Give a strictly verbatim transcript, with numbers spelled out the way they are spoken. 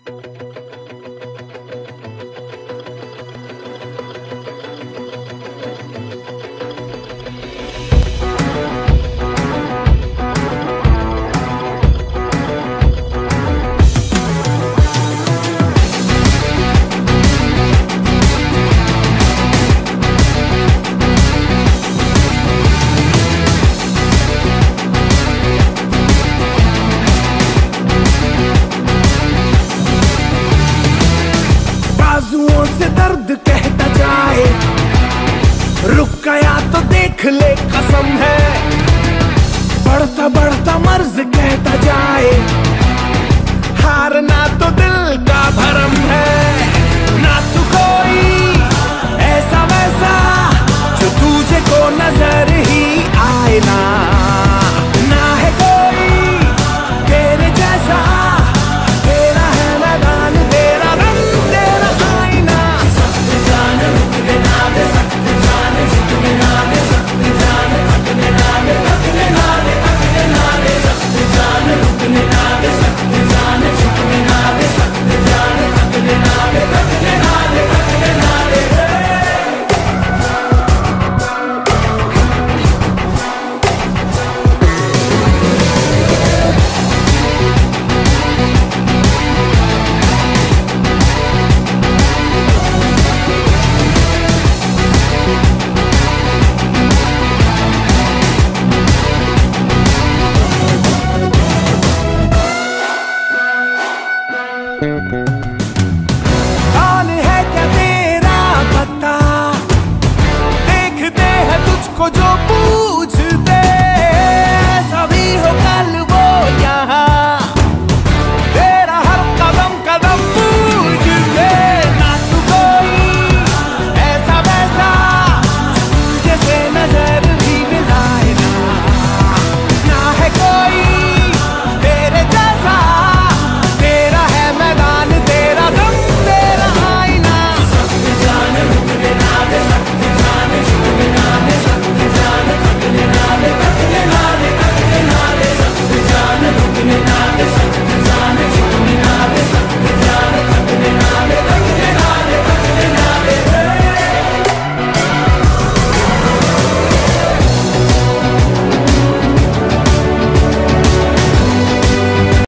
बाजुओं से दर्द कहता जाए, रुक गया तो देख ले कसम है। बढ़ता बढ़ता मर्ज कहता जाए, हारना तो दिल का भरम है। ना तू कोई ऐसा वैसा जो तुझे को नजर ही आए ना, ना है कोई तेरे जैसा। तेरा है मैदान, तेरा रंग, तेरा आईना। सख्त जान रुकने ना दे, सख्त जान झुकने ना दे, सख्त जान थकने ना दे, थकने ना दे, थकने ना दे। सख्त जान रुकने ना दे, सख्त जान झुकने ना दे, सख्त जान थकने ना दे, थकने ना दे, थकने ना दे। Thank you.